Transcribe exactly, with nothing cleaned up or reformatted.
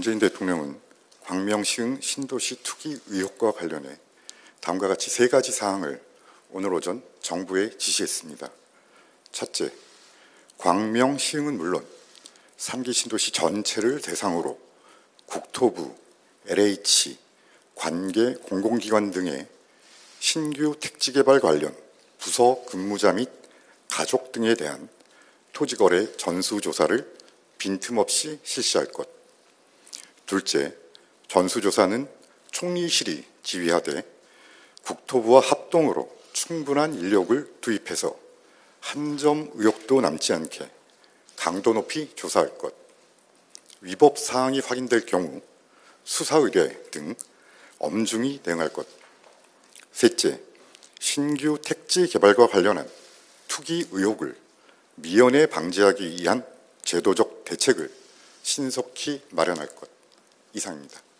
문재인 대통령은 광명시흥 신도시 투기 의혹과 관련해 다음과 같이 세 가지 사항을 오늘 오전 정부에 지시했습니다. 첫째, 광명시흥은 물론 삼 기 신도시 전체를 대상으로 국토부, 엘에이치, 관계 공공기관 등의 신규 택지개발 관련 부서 근무자 및 가족 등에 대한 토지거래 전수조사를 빈틈없이 실시할 것. 둘째, 전수조사는 총리실이 지휘하되 국토부와 합동으로 충분한 인력을 투입해서 한 점 의혹도 남지 않게 강도 높이 조사할 것. 위법 사항이 확인될 경우 수사 의뢰 등 엄중히 대응할 것. 셋째, 신규 택지 개발과 관련한 투기 의혹을 미연에 방지하기 위한 제도적 대책을 신속히 마련할 것. 이상입니다.